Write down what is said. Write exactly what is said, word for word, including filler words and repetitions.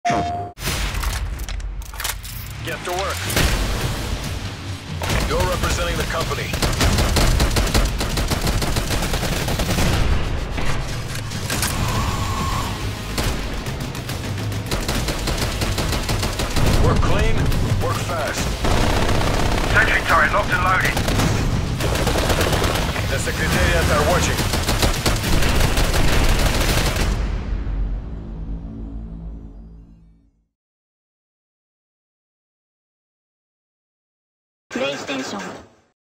Get to work. You're representing the company. Work clean, work fast. Sentry turret locked and loaded. The Secretariat are watching. PlayStation